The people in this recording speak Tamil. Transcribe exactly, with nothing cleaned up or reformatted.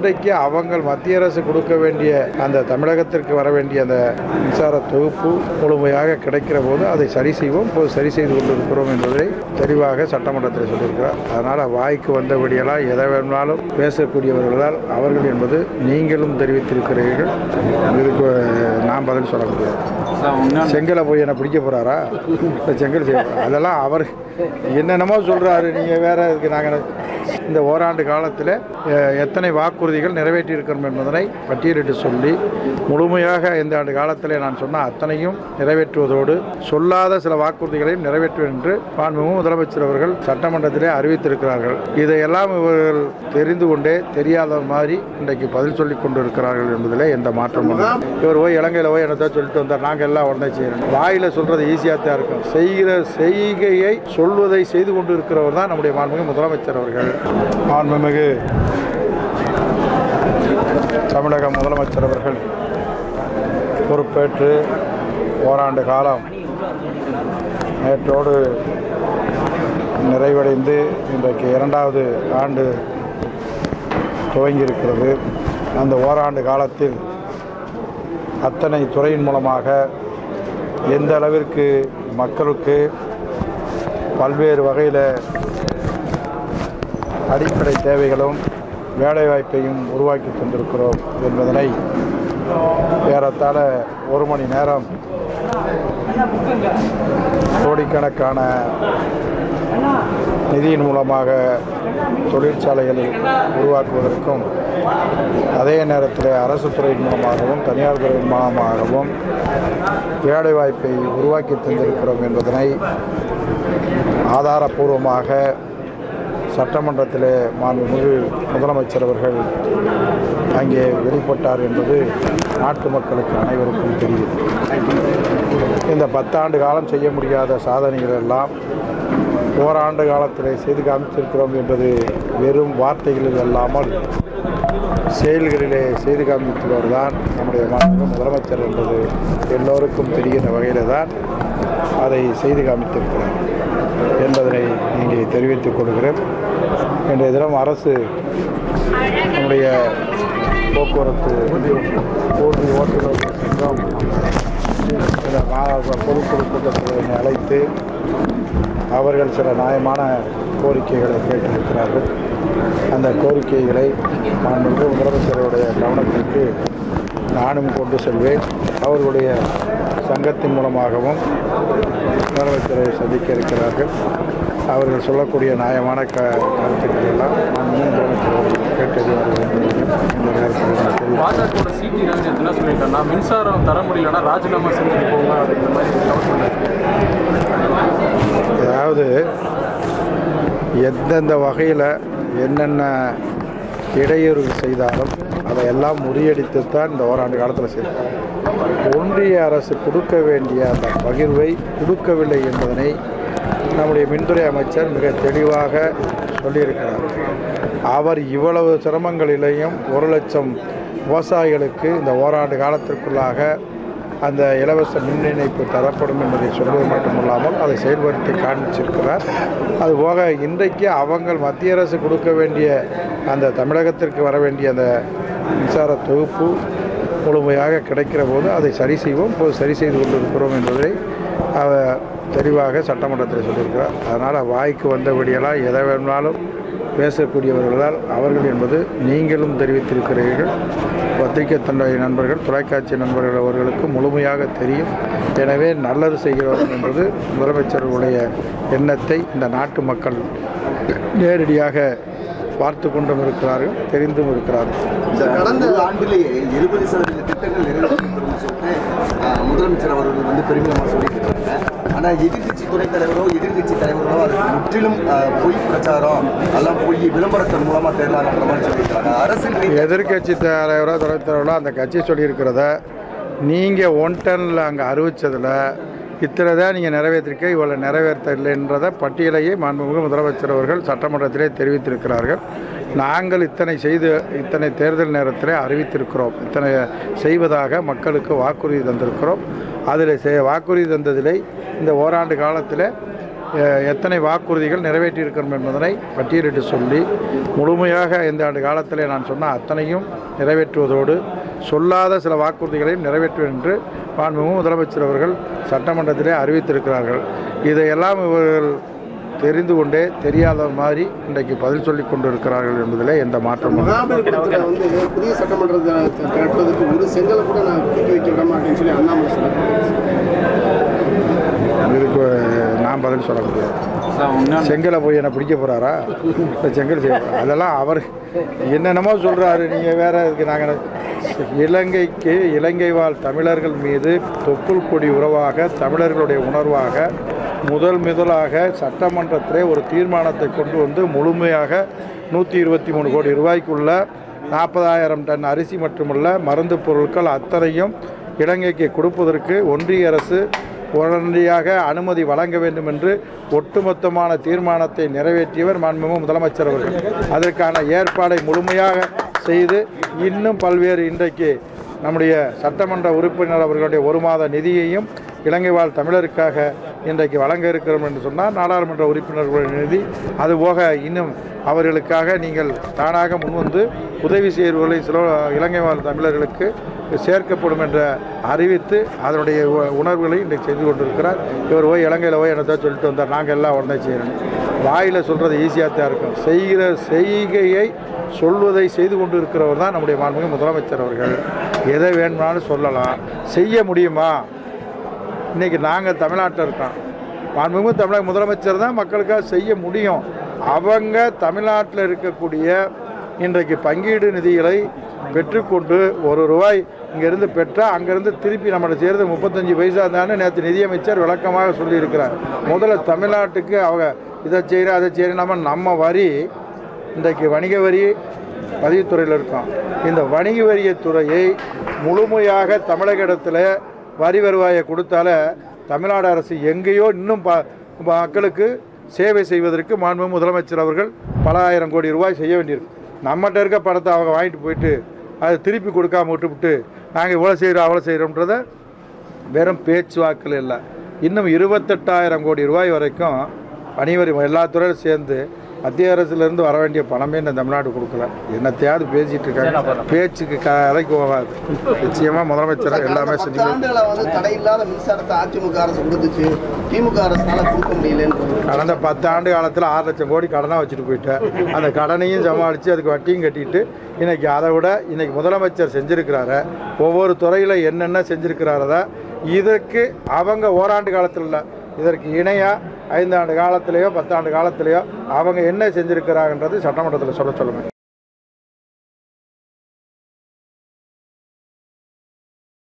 இன்றைக்கு அவங்க மத்திய அரசு கொடுக்க வேண்டிய அந்த தமிழகத்திற்கு வர வேண்டிய அந்த மின்சார தொகுப்பு முழுமையாக கிடைக்கிற போது அதை சரி செய்வோம், இப்போது சரி செய்து கொண்டிருக்கிறோம் என்பதை தெளிவாக சட்டமன்றத்தில் சொல்லியிருக்கிறார். அதனால் வாய்க்கு வந்தபடியெல்லாம் எதை வேணாலும் பேசக்கூடியவர்களால் அவர்கள் என்பது நீங்களும் தெரிவித்திருக்கிறீர்கள். இதுக்கு நான் பதில் சொல்ல முடியாது. செங்கலை போய் என்ன பிடிக்க போகிறாரா? செங்கல் செய்ய அதெல்லாம் அவர் என்னென்னமோ சொல்கிறாரு. நீங்கள் வேற இதுக்கு நாங்கள் இந்த ஓராண்டு காலத்தில் எத்தனை வாக்குறுதிகள் நிறைவேற்றியிருக்கிறோம் என்பதனை பட்டியலிட்டு சொல்லி முழுமையாக இந்த ஆண்டு காலத்தில் நான் சொன்ன அத்தனையும் நிறைவேற்றுவதோடு சொல்லாத சில வாக்குறுதிகளையும் நிறைவேற்றுவேன் என்று மாண்புமிகு முதலமைச்சர் அவர்கள் சட்டமன்றத்திலே அறிவித்திருக்கிறார்கள். இதையெல்லாம் இவர்கள் தெரிந்து கொண்டே தெரியாத மாதிரி இன்றைக்கு பதில் சொல்லிக் கொண்டிருக்கிறார்கள் என்பதில் எந்த மாற்றமும் இல்லை. இவர் போய் இலங்கையில் போய் என்னதான் சொல்லிட்டு வந்தார், நாங்கள் எல்லாம் உடனே செய்யணும். வாயில் சொல்றது ஈஸியாக தான் இருக்கும், செய்கிற செய்கையை சொல்வதை செய்து கொண்டு இருக்கிறவர் தான் நம்முடைய மாண்புமிகு முதலமைச்சர் அவர்கள். மாண்புமிகு தமிழக முதலமைச்சர் அவர்கள் பொறுப்பேற்று ஓராண்டு காலம் நேற்றோடு நிறைவடைந்து இன்றைக்கு இரண்டாவது ஆண்டு துவங்கியிருக்கிறது. அந்த ஓராண்டு காலத்தில் அத்தனை துறையின் மூலமாக எந்த அளவிற்கு மக்களுக்கு பல்வேறு வகையில் அடிப்படை தேவைகளும் வேலைவாய்ப்பையும் உருவாக்கி தந்திருக்கிறோம் என்பதனை ஏறத்தாழ ஒரு மணி நேரம் கோடிக்கணக்கான நிதியின் மூலமாக தொழிற்சாலைகளை உருவாக்குவதற்கும் அதே நேரத்தில் அரசு துறையின் மூலமாகவும் தனியார் துறையின் மூலமாகவும் வேலைவாய்ப்பை உருவாக்கி தந்திருக்கிறோம் என்பதனை ஆதாரபூர்வமாக சட்டமன்றத்தில் மாண்புமிகு முதலமைச்சர் அவர்கள் அங்கே வெளிப்பட்டார் என்பது நாட்டு மக்களுக்கு அனைவருக்கும் தெரியும். இந்த பத்தாண்டு காலம் செய்ய முடியாத சாதனைகள் எல்லாம் ஓராண்டு காலத்தில் செய்து காமிச்சிருக்கிறோம் என்பது வெறும் வார்த்தைகளில் அல்லாமல் செயல்களிலே செய்து காமிக்கிறவர் தான் நம்முடைய மாண்புமிகு முதலமைச்சர் என்பது எல்லோருக்கும் தெரிகிற வகையில் தான் அதை செய்து காமித்திருக்கிறார் என்பதனை இங்கே தெரிவித்துக் கொள்கிறேன். இன்றைய தினம் அரசு நம்முடைய போக்குவரத்து போட்டி ஓட்டுநர்கள் சங்கம் பொதுக்குழு கூட்டத்தை அழைத்து அவர்கள் சில நியாயமான கோரிக்கைகளை கேட்டிருக்கிறார்கள். அந்த கோரிக்கைகளை மாண்புமிகு முதலமைச்சருடைய கவனத்திற்கு நானும் கொண்டு செல்வேன். அவர்களுடைய சங்கத்தின் மூலமாகவும் முதலமைச்சரை சந்திக்க இருக்கிறார்கள். அவர்கள் சொல்லக்கூடிய நியாயமான க கருத்துக்கள் எல்லாம் மாண்புமிகு முதலமைச்சர் கேட்டது. பாஜக சிடி ரஞ்சித் என்ன சொல்லியிருக்காருன்னா, மின்சாரம் தர முடியலன்னா ராஜினாமா செஞ்சுட்டு போங்க அப்படிங்கிற மாதிரி. அதாவது எந்தெந்த வகையில் என்னென்ன இடையூறு செய்தாலும் அதையெல்லாம் முறியடித்துத்தான் இந்த ஓராண்டு காலத்தில் செய்தார். ஒன்றிய அரசு கொடுக்க வேண்டிய அந்த பகிர்வை கொடுக்கவில்லை என்பதனை நம்முடைய மின்துறை அமைச்சர் மிக தெளிவாக சொல்லியிருக்கிறார். அவர் இவ்வளவு சிரமங்களிலேயும் ஒரு லட்சம் விவசாயிகளுக்கு இந்த ஓராண்டு காலத்திற்குள்ளாக அந்த இலவச மின் இணைப்பு தரப்படும் என்பதை சொல்வது மட்டுமல்லாமல் அதை செயல்படுத்தி காண்பிச்சிருக்கிறார். அதுபோக இன்றைக்கு அவங்க மத்திய அரசு கொடுக்க வேண்டிய அந்த தமிழகத்திற்கு வர வேண்டிய அந்த மின்சார தொகுப்பு முழுமையாக கிடைக்கிற போது அதை சரி செய்வோம், இப்போது சரி செய்து கொண்டிருக்கிறோம் என்பதை அவர் தெளிவாக சட்டமன்றத்தில் சொல்லியிருக்கிறார். அதனால் வாய்க்கு வந்தபடியெல்லாம் எதை வேணாலும் பேசக்கூடியவர்களால் அவர்கள் என்பது நீங்களும் தெரிவித்திருக்கிறீர்கள். பத்திரிகை தண்டை நண்பர்கள், தொலைக்காட்சி நண்பர்கள் அவர்களுக்கு முழுமையாக தெரியும். எனவே நல்லது செய்கிறோம் என்பது முதலமைச்சர்களுடைய எண்ணத்தை இந்த நாட்டு மக்கள் நேரடியாக பார்த்து கொண்டும் இருக்கிறார்கள், தெரிந்தும் இருக்கிறார்கள். கடந்த ஆண்டிலேயே இருபது சதவீத திட்டங்கள் நிறைவேற்றப்படும் சொல்லிட்டு முதலமைச்சர் அவர்கள் வந்து பெருமிதமாக சொல்லியிருக்காங்க. ஆனால் எதிர்கட்சி துணைத் தலைவரோ எதிர்கட்சி தலைவரோ அதுக்கு முற்றிலும் பொய் பிரச்சாரம் எல்லாம் பொய் விளம்பரத்தின் மூலமாக தேர்தலான்ற மாதிரி சொல்லியிருக்காங்க. அரசின் எதிர்கட்சி தலைவரோ துணைத் தலைவரோ அந்த கட்சி சொல்லியிருக்கிறத நீங்கள் ஒன் டன்னில் அங்கே அறிவித்ததில் இத்தனை தான் நீங்கள் நிறைவேற்றிருக்க, இவ்வளோ நிறைவேற்றலைன்றதை பட்டியலையே மாண்புமிகு முதலமைச்சர் அவர்கள் சட்டமன்றத்திலே தெரிவித்திருக்கிறார்கள். நாங்கள் இத்தனை செய்து இத்தனை தேர்தல் நேரத்தில் அறிவித்திருக்கிறோம், இத்தனை செய்வதாக மக்களுக்கு வாக்குறுதி தந்திருக்கிறோம். அதில் செய் வாக்குறுதி தந்ததிலே இந்த ஓராண்டு காலத்தில் எத்தனை வாக்குறுதிகள் நிறைவேற்றியிருக்கிறோம் என்பதனை பட்டியலிட்டு சொல்லி முழுமையாக இந்த ஆண்டு காலத்தில் நான் சொன்ன அத்தனையும் நிறைவேற்றுவதோடு சொல்லாத சில வாக்குறுதிகளையும் நிறைவேற்றுவேன் என்று மாண்புமிகு முதலமைச்சர் அவர்கள் சட்டமன்றத்திலே அறிவித்திருக்கிறார்கள். இதையெல்லாம் இவர்கள் தெரிந்து கொண்டே தெரியாத மாதிரி இன்றைக்கு பதில் சொல்லிக் கொண்டு இருக்கிறார்கள் என்பதில் எந்த மாற்றமும் மகாபலிபுரத்தில் வந்து புதிய சட்டமன்றத்தை கட்டுவதற்கு ஒரு செங்கலை கூட நான் தூக்கி வைக்க விட மாட்டேன்னு சொல்லி அண்ணாமலை சொன்னாங்க. இதுக்கு நான் பதில் சொல்ல முடியாது. செங்கலை போய் என்ன பிடிக்க போகிறாரா? செங்கல் செய்ய போகிறார். அதெல்லாம் அவர் என்னென்னமோ சொல்கிறாரு. நீங்கள் வேற இதுக்கு நாங்கள் இலங்கைக்கு இலங்கை வாழ் தமிழர்கள் மீது தொப்புள் கொடி உறவாக தமிழர்களுடைய உணர்வாக முதல் முதலாக சட்டமன்றத்திலே ஒரு தீர்மானத்தை கொண்டு வந்து முழுமையாக நூற்றி இருபத்தி மூணு கோடி ரூபாய்க்குள்ள நாற்பதாயிரம் டன் அரிசி மட்டுமல்ல மருந்து பொருட்கள் அத்தனையும் இலங்கைக்கு கொடுப்பதற்கு ஒன்றிய அரசு உடனடியாக அனுமதி வழங்க வேண்டும் என்று ஒட்டுமொத்தமான தீர்மானத்தை நிறைவேற்றியவர் மாண்புமிகு முதலமைச்சர் அவர்கள். அதற்கான ஏற்பாடை முழுமையாக செய்து இன்னும் பல்வேறு இன்றைக்கு நம்முடைய சட்டமன்ற உறுப்பினர் அவர்களுடைய ஒரு மாத நிதியையும் இலங்கை வாழ் தமிழருக்காக இன்றைக்கு வழங்க இருக்கிறோம் என்று சொன்னால் நாடாளுமன்ற உறுப்பினர்களுடைய நிதி அதுபோக இன்னும் அவர்களுக்காக நீங்கள் தானாக முன்வந்து உதவி செய்வர்களை சில இலங்கை வாழ் தமிழர்களுக்கு சேர்க்கப்படும் என்று அறிவித்து அதனுடைய உணர்வுகளை இன்றைக்கு செய்து கொண்டிருக்கிறார். இவர் போய் இலங்கையில் போய் என்னதான் சொல்லிட்டு வந்தார், நாங்கள் எல்லாம் உடனே செய்யணும். வாயில் சொல்கிறது ஈஸியாக தான் இருக்கும், செய்கிற செய்கையை சொல்வதை செய்து கொண்டு இருக்கிறவர் தான் நம்முடைய மாண்புமிகு முதலமைச்சர் அவர்கள். எதை வேணும்னாலும் சொல்லலாம், செய்ய முடியுமா? இன்றைக்கி நாங்கள் தமிழ்நாட்டில் இருக்கோம், மாண்புமிகு தமிழக முதலமைச்சர் தான் மக்களுக்காக செய்ய முடியும். அவங்க தமிழ்நாட்டில் இருக்கக்கூடிய இன்றைக்கு பங்கீடு நிதிகளை பெற்றுக்கொண்டு ஒரு ரூபாய் இங்கேருந்து பெற்றால் அங்கேருந்து திருப்பி நம்மளை சேர்ந்து முப்பத்தஞ்சு பைசா தானே நேற்று நிதியமைச்சர் விளக்கமாக சொல்லியிருக்கிறார். முதல்ல தமிழ்நாட்டுக்கு அவங்க இதை செய்கிற அதை செய்கிற நம்ம நம்ம வரி இன்றைக்கு வணிக வரி பதிவுத்துறையில் இருக்கோம். இந்த வணிக வரிய துறையை முழுமையாக தமிழக இடத்துல வரி வருவாயை கொடுத்தால தமிழ்நாடு அரசு எங்கேயோ இன்னும் ப மக்களுக்கு சேவை செய்வதற்கு மாண்புமிகு முதலமைச்சர் அவர்கள் பல ஆயிரம் கோடி ரூபாய் செய்ய வேண்டியிருக்கு. நம்மகிட்ட இருக்க பணத்தை அவங்க வாங்கிட்டு போயிட்டு அதை திருப்பி கொடுக்காம விட்டுவிட்டு நாங்கள் இவ்வளோ செய்கிறோம் அவ்வளோ செய்கிறோம்ன்றத வெறும் பேச்சுவாக்கில் இல்லை, இன்னும் இருபத்தெட்டாயிரம் கோடி ரூபாய் வரைக்கும் பணிவரி எல்லா துறையும் சேர்ந்து மத்திய அரசுலேருந்து வர வேண்டிய பணமே இந்த தமிழ்நாடு கொடுக்கல. என்னத்தையாவது பேசிட்டு இருக்காங்க, பேச்சுக்கு கதைக்கு போகாது. நிச்சயமாக முதலமைச்சர் எல்லாமே செஞ்சு வந்து தடை இல்லாத மின்சாரத்தை அதிமுக அரசு கொடுத்துச்சு, திமுக அரசால கொடுக்க முடியலன்னு கடந்த பத்து ஆண்டு காலத்தில் ஆறு லட்சம் கோடி கடனாக வச்சுட்டு போயிட்டேன். அந்த கடனையும் சமாளித்து அதுக்கு வட்டியும் கட்டிட்டு இன்னைக்கு அதை விட இன்னைக்கு முதலமைச்சர் செஞ்சுருக்கிறார ஒவ்வொரு துறையில் என்னென்ன செஞ்சுருக்கிறாரதா இதற்கு அவங்க ஓராண்டு காலத்தில் இல்லை, இதற்கு இணையாக ஐந்தாண்டு காலத்திலேயோ பத்தாண்டு காலத்திலேயோ அவங்க என்ன செஞ்சுருக்கிறாங்கன்றது சட்டமன்றத்தில் சொல்ல சொல்லுங்கள்.